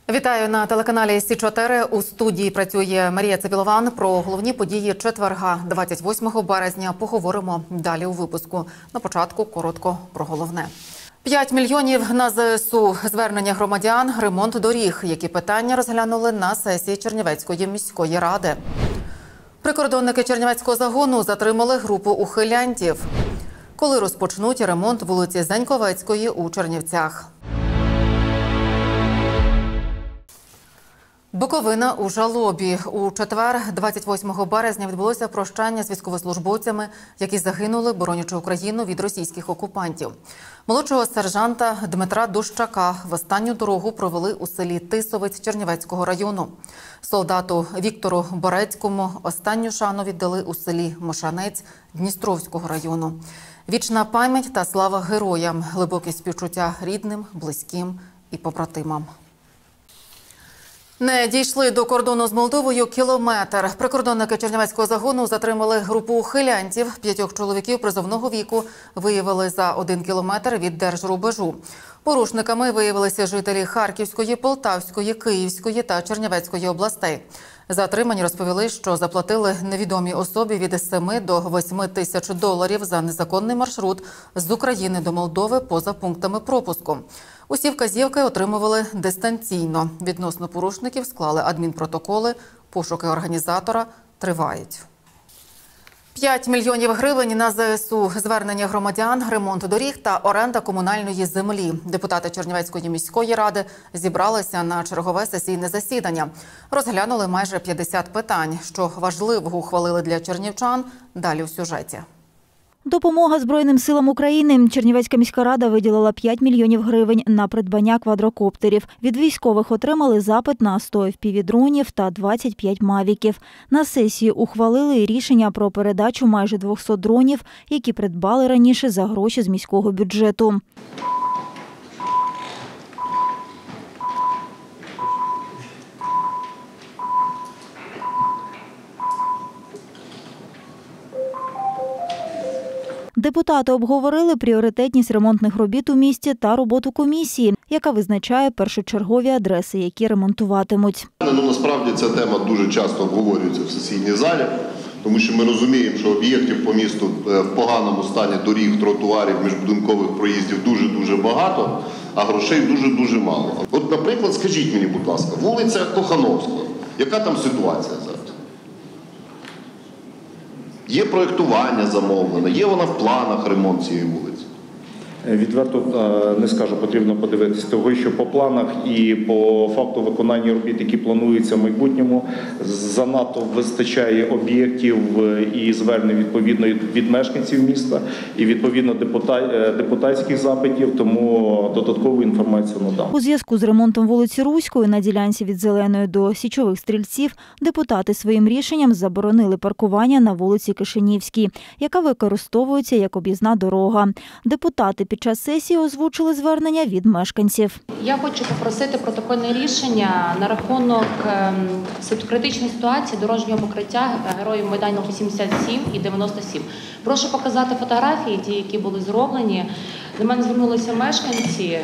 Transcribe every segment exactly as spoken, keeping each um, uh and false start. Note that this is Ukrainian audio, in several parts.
Вітаю на телеканалі Сі чотири. У студії працює Марія Цепілован. Про головні події четверга, двадцять восьмого березня, поговоримо далі у випуску. На початку коротко про головне. п'ять мільйонів на Зе Ес У. Звернення громадян, ремонт доріг. Які питання розглянули на сесії Чернівецької міської ради. Прикордонники Чернівецького загону затримали групу ухилянтів. Коли розпочнуть ремонт вулиці Заньковецької у Чернівцях. Буковина у жалобі. У четвер, двадцять восьмого березня, відбулося прощання з військовослужбовцями, які загинули, боронячи Україну від російських окупантів. Молодшого сержанта Дмитра Дущака в останню дорогу провели у селі Тисовець Чернівецького району. Солдату Віктору Борецькому останню шану віддали у селі Мошанець Дністровського району. Вічна пам'ять та слава героям, глибокі співчуття рідним, близьким і побратимам. Не дійшли до кордону з Молдовою кілометр. Прикордонники Чернівецького загону затримали групу ухилянтів. П'ятьох чоловіків призовного віку виявили за один кілометр від держрубежу. Порушниками виявилися жителі Харківської, Полтавської, Київської та Чернівецької областей. Затримані розповіли, що заплатили невідомій особі від семи до восьми тисяч доларів за незаконний маршрут з України до Молдови поза пунктами пропуску. Усі вказівки отримували дистанційно. Відносно порушників склали адмінпротоколи, пошуки організатора тривають. п'ять мільйонів гривень на Зе Ес У. Звернення громадян, ремонт доріг та оренда комунальної землі. Депутати Чернівецької міської ради зібралися на чергове сесійне засідання. Розглянули майже п'ятдесят питань. Що важливого ухвалили для чернівчан – далі у сюжеті. Допомога Збройним силам України. Чернівецька міська рада виділила п'ять мільйонів гривень на придбання квадрокоптерів. Від військових отримали запит на сто еф пі ві-дронів та двадцять п'ять мавіків. На сесії ухвалили рішення про передачу майже двохсот дронів, які придбали раніше за гроші з міського бюджету. Депутати обговорили пріоритетність ремонтних робіт у місті та роботу комісії, яка визначає першочергові адреси, які ремонтуватимуть. Ну, насправді ця тема дуже часто обговорюється в сесійній залі, тому що ми розуміємо, що об'єктів по місту в поганому стані доріг, тротуарів, міжбудинкових проїздів дуже-дуже багато, а грошей дуже-дуже мало. От, наприклад, скажіть мені, будь ласка, вулиця Кохановського, яка там ситуація зараз? Є проєктування замовлене, є вона в планах ремонт цієї вулиці? Відверто не скажу, потрібно подивитися того, що по планах і по факту виконання робіт, які плануються в майбутньому, занадто вистачає об'єктів і звернень відповідно від мешканців міста і відповідно депутатських запитів, тому додаткову інформацію надам. У зв'язку з ремонтом вулиці Руської на ділянці від Зеленої до Січових Стрільців депутати своїм рішенням заборонили паркування на вулиці Кишинівській, яка використовується як об'їзна дорога. Депутати під час сесії озвучили звернення від мешканців. Я хочу попросити протокольне рішення на рахунок критичної ситуації дорожнього покриття героїв Майдану вісімдесят сім і дев'яносто сім. Прошу показати фотографії, ті, які були зроблені. До мене звернулися мешканці.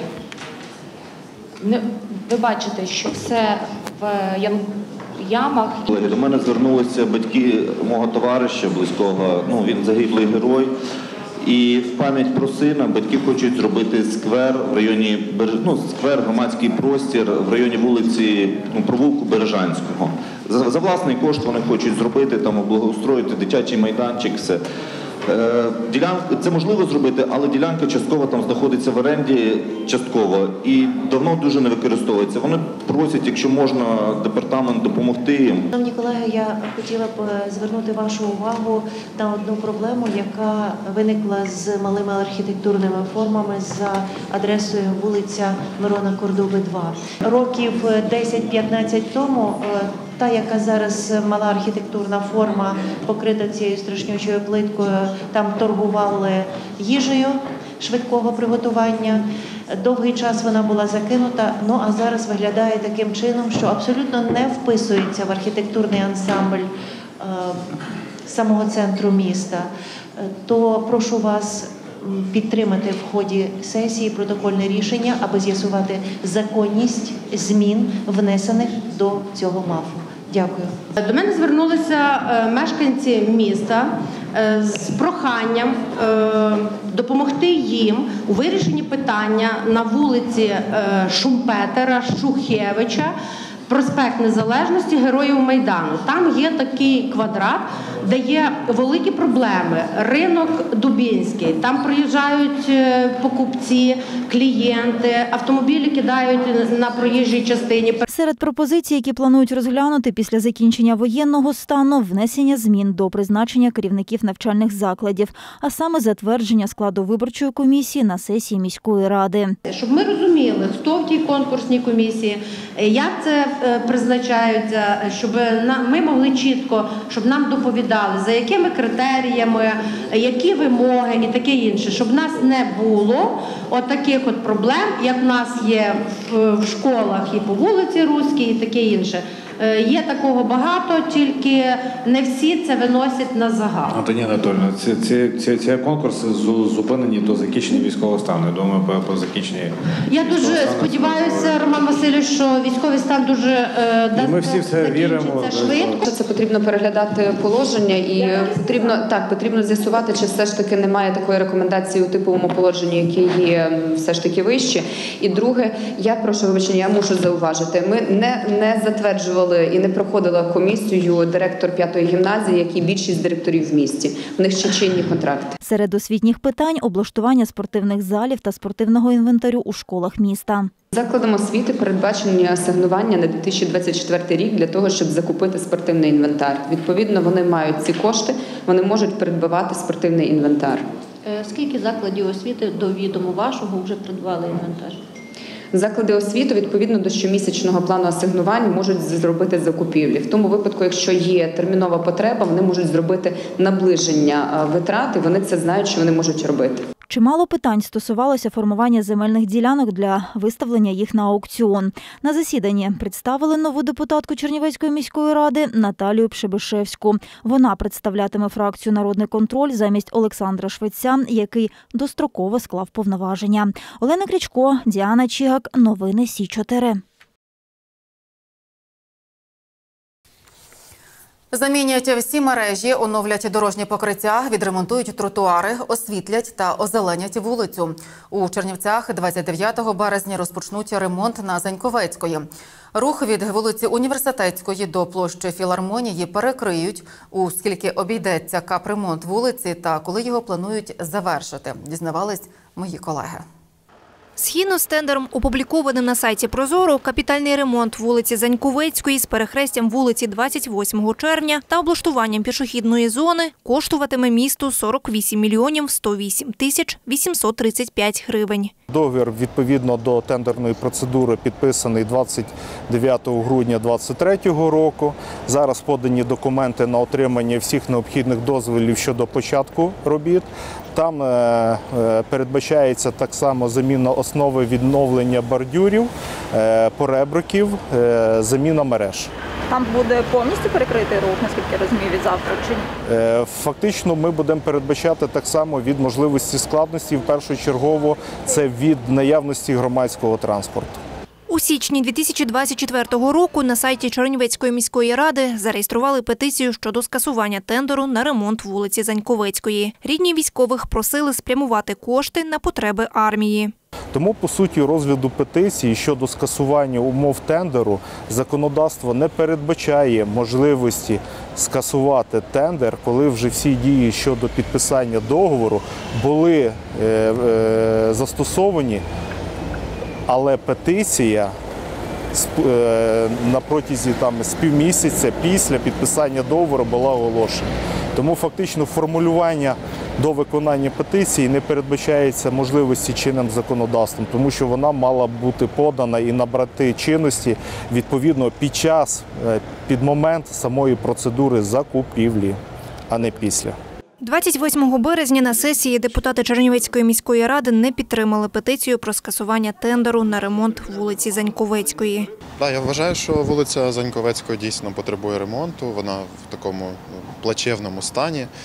Ви бачите, що все в ямах. До мене звернулися батьки мого товариша близького, ну він загиблий герой. І в пам'ять про сина батьки хочуть зробити сквер в районі, ну, сквер, громадський простір в районі вулиці, ну, провулку Бережанського. За, за власний кошт вони хочуть зробити, там, облагоустроїти дитячий майданчик, все. Е, ділянка, це можливо зробити, але ділянка частково там знаходиться в оренді, частково, і давно дуже не використовується. Вони просять, якщо можна, департамент допомогти їм. Шановні колеги, я хотіла б звернути вашу увагу на одну проблему, яка виникла з малими архітектурними формами за адресою вулиця Мирона Кордоби, два. Років десять-п'ятнадцять тому та, яка зараз мала архітектурна форма, покрита цією страшнючою плиткою, там торгували їжею швидкого приготування. Довгий час вона була закинута, ну а зараз виглядає таким чином, що абсолютно не вписується в архітектурний ансамбль е, самого центру міста. То прошу вас підтримати в ході сесії протокольне рішення, аби з'ясувати законність змін, внесених до цього МАФу. Дякую. До мене звернулися мешканці міста з проханням допомогти їм у вирішенні питання на вулиці Шумпетера, Шухевича, проспект Незалежності, Героїв Майдану. Там є такий квадрат, де є великі проблеми. Ринок Дубінський, там приїжджають покупці, клієнти, автомобілі кидають на проїжджій частині. Серед пропозицій, які планують розглянути після закінчення воєнного стану, внесення змін до призначення керівників навчальних закладів, а саме затвердження складу виборчої комісії на сесії міської ради. Щоб ми розуміли, хто в тій конкурсній комісії, як це призначаються, щоб ми могли чітко, щоб нам доповідали, за якими критеріями, які вимоги і таке інше, щоб в нас не було от таких от проблем, як в нас є в школах і по вулиці Руській і таке інше. Є такого багато, тільки не всі це виносять на загал. Антоніна Анатольовна, ці, ці, ці, ці конкурси зупинені до закінчення військового стану. Я думаю, по, по закінченні Я дуже сподіваюся, Роман Васильович, що військовий стан дуже е, ми всі все віримо. швидко. Це потрібно переглядати положення і потрібно так, потрібно з'ясувати, чи все ж таки немає такої рекомендації у типовому положенні, які є все ж таки вищі. І друге, я прошу вибачення, я мушу зауважити, ми не, не затверджували і не проходила комісію директор п'ятої гімназії, як і більшість директорів в місті. В них ще чинні контракти. Серед освітніх питань – облаштування спортивних залів та спортивного інвентарю у школах міста. Закладом освіти передбачені асигнування на дві тисячі двадцять четвертий рік для того, щоб закупити спортивний інвентар. Відповідно, вони мають ці кошти, вони можуть придбавати спортивний інвентар. Скільки закладів освіти до відому вашого вже придбали інвентар? Заклади освіти, відповідно до щомісячного плану асигнувань, можуть зробити закупівлі. В тому випадку, якщо є термінова потреба, вони можуть зробити наближення витрат, і вони це знають, що вони можуть робити. Чимало питань стосувалося формування земельних ділянок для виставлення їх на аукціон. На засіданні представили нову депутатку Чернівецької міської ради Наталію Пшебишевську. Вона представлятиме фракцію «Народний контроль» замість Олександра Швеця, який достроково склав повноваження. Олена Крічко, Діана Чігак. Новини Сі чотири. Замінять всі мережі, оновлять дорожні покриття, відремонтують тротуари, освітлять та озеленять вулицю. У Чернівцях двадцять дев'ятого березня розпочнуть ремонт на Заньковецької. Рух від вулиці Університетської до площі Філармонії перекриють, оскільки обійдеться капремонт вулиці та коли його планують завершити, дізнавались мої колеги. Згідно з тендером, опублікованим на сайті «Прозоро», капітальний ремонт вулиці Заньковецької з перехрестям вулиці двадцять восьмого червня та облаштуванням пішохідної зони коштуватиме місту сорок вісім мільйонів сто вісім тисяч вісімсот тридцять п'ять гривень. Договір відповідно до тендерної процедури підписаний двадцять дев'ятого грудня двадцять третього року. Зараз подані документи на отримання всіх необхідних дозволів щодо початку робіт. Там е, е, передбачається так само заміна основи, відновлення бордюрів, е, поребриків, е, заміна мереж. Там буде повністю перекритий рух, наскільки розумію, від завтра чи ні? Е, фактично ми будемо передбачати так само від можливості складності, в першу чергу це від наявності громадського транспорту. У січні дві тисячі двадцять четвертого року на сайті Чернівецької міської ради зареєстрували петицію щодо скасування тендеру на ремонт вулиці Заньковецької. Рідні військових просили спрямувати кошти на потреби армії. Тому, по суті, розгляду петиції щодо скасування умов тендеру законодавство не передбачає можливості скасувати тендер, коли вже всі дії щодо підписання договору були е, е, застосовані, але петиція на протязі там, з півмісяця після підписання договору була оголошена. Тому фактично формулювання до виконання петиції не передбачається можливості чинним законодавством, тому що вона мала бути подана і набрати чинності відповідно під час, під момент самої процедури закупівлі, а не після. двадцять восьмого березня на сесії депутати Чернівецької міської ради не підтримали петицію про скасування тендеру на ремонт вулиці Заньковецької. Так, я вважаю, що вулиця Заньковецької дійсно потребує ремонту, вона в такому плачевному стані.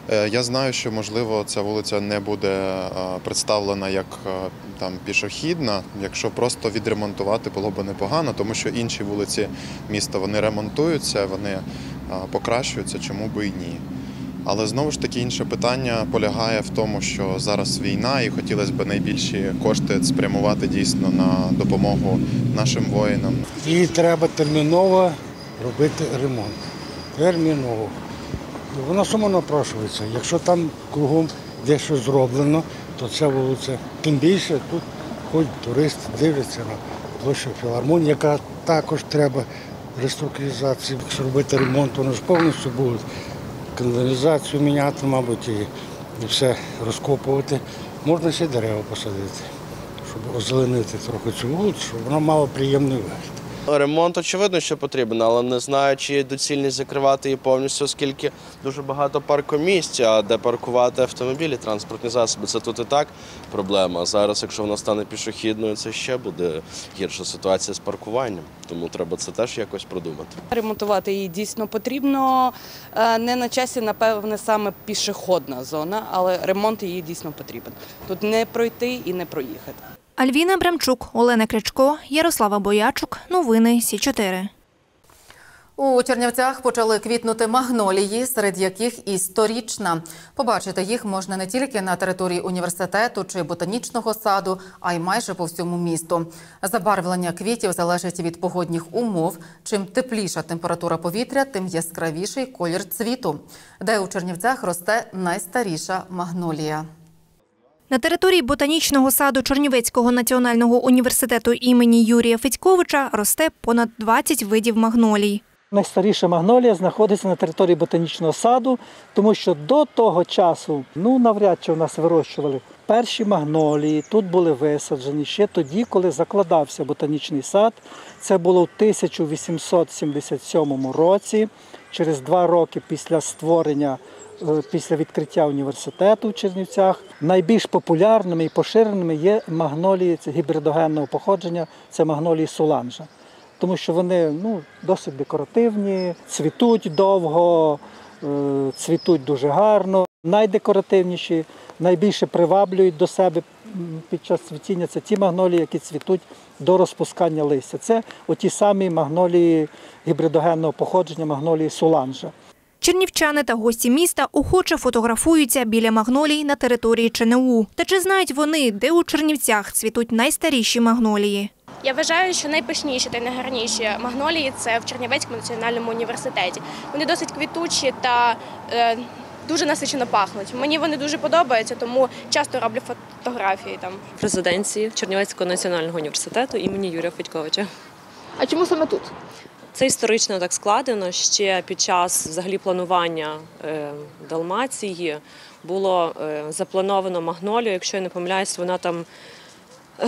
Я знаю, що, можливо, ця вулиця не буде представлена як там пішохідна. Якщо просто відремонтувати, було б непогано, тому що інші вулиці міста, вони ремонтуються, вони покращуються, чому б і ні. Але знову ж таки інше питання полягає в тому, що зараз війна і хотілося б найбільші кошти спрямувати дійсно на допомогу нашим воїнам. І треба терміново робити ремонт. Терміново. Воно само напрошується. Якщо там кругом дещо зроблено, то ця вулиця. Тим більше тут ходять туристи, дивляться на площу Філармонії, яка також треба реструктуризації. Якщо робити ремонт, воно ж повністю буде. Каналізацію міняти, мабуть, і все розкопувати. Можна ще дерева посадити, щоб озеленити трохи цю вулицю, щоб вона мала приємний вигляд. Ремонт, очевидно, що потрібен, але не знаю, чи є доцільність закривати її повністю, оскільки дуже багато паркомісць, а де паркувати автомобілі, транспортні засоби. Це тут і так проблема. А зараз, якщо вона стане пішохідною, це ще буде гірша ситуація з паркуванням. Тому треба це теж якось продумати. Ремонтувати її дійсно потрібно. Не на часі, напевне, саме пішохідна зона, але ремонт її дійсно потрібен. Тут не пройти і не проїхати. Альвіна Бремчук, Олена Крячко, Ярослава Боячук. Новини Сі чотири. У Чернівцях почали квітнути магнолії, серед яких і сторічна. Побачити їх можна не тільки на території університету чи ботанічного саду, а й майже по всьому місту. Забарвлення квітів залежить від погодних умов. Чим тепліша температура повітря, тим яскравіший колір цвіту. Де у Чернівцях росте найстаріша магнолія. На території ботанічного саду Чернівецького національного університету імені Юрія Федьковича росте понад двадцять видів магнолій. Найстаріша магнолія знаходиться на території ботанічного саду, тому що до того часу, ну, навряд чи в нас вирощували перші магнолії, тут були висаджені ще тоді, коли закладався ботанічний сад. Це було в тисяча вісімсот сімдесят сьомому році, через два роки після створення, після відкриття університету в Чернівцях. Найбільш популярними і поширеними є магнолії це гібридогенного походження, це магнолії Соланжа. Тому що вони ну, досить декоративні, цвітуть довго, цвітуть дуже гарно. Найдекоративніші, найбільше приваблюють до себе під час цвітіння – це ті магнолії, які цвітуть до розпускання листя. Це оті самі магнолії гібридогенного походження, магнолії Соланжа. Чернівчани та гості міста охоче фотографуються біля магнолій на території Че Не У. Та чи знають вони, де у Чернівцях цвітуть найстаріші магнолії? Я вважаю, що найпишніші та найгарніші магнолії – це в Чернівецькому національному університеті. Вони досить квітучі та е, дуже насичено пахнуть. Мені вони дуже подобаються, тому часто роблю фотографії там. В резиденції Чернівецького національного університету імені Юрія Федьковича. А чому саме тут? Це історично так складено. Ще під час взагалі планування е, Далмації було е, заплановано магнолію. Якщо я не помиляюсь, вона там е,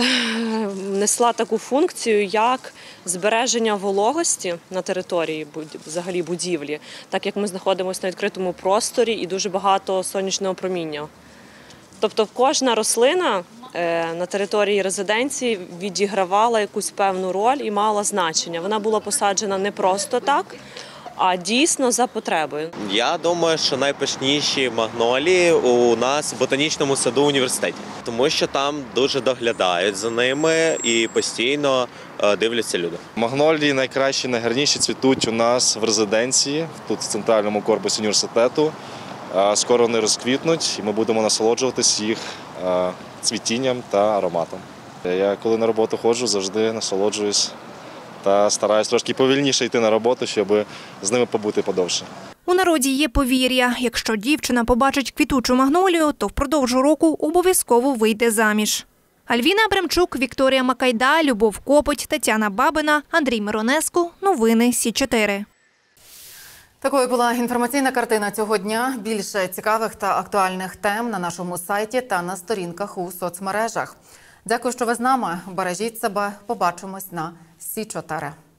несла таку функцію, як збереження вологості на території взагалі будівлі, так як ми знаходимося на відкритому просторі і дуже багато сонячного проміння. Тобто кожна рослина на території резиденції відігравала якусь певну роль і мала значення. Вона була посаджена не просто так, а дійсно за потребою. Я думаю, що найпишніші магнолії у нас в ботанічному саду університеті, тому що там дуже доглядають за ними і постійно дивляться люди. Магнолії найкращі, найгарніші цвітуть у нас в резиденції, тут в центральному корпусі університету. Скоро вони розквітнуть і ми будемо насолоджуватись їх цвітінням та ароматом. Я коли на роботу ходжу, завжди насолоджуюсь та стараюсь трошки повільніше йти на роботу, щоб з ними побути подовше. У народі є повір'я. Якщо дівчина побачить квітучу магнолію, то впродовж року обов'язково вийде заміж. Альвіна Бремчук, Вікторія Макайда, Любов Копоть, Тетяна Бабина, Андрій Миронеску. Новини Сі чотири. Такою була інформаційна картина цього дня. Більше цікавих та актуальних тем на нашому сайті та на сторінках у соцмережах. Дякую, що ви з нами. Бережіть себе. Побачимось на Сі чотири.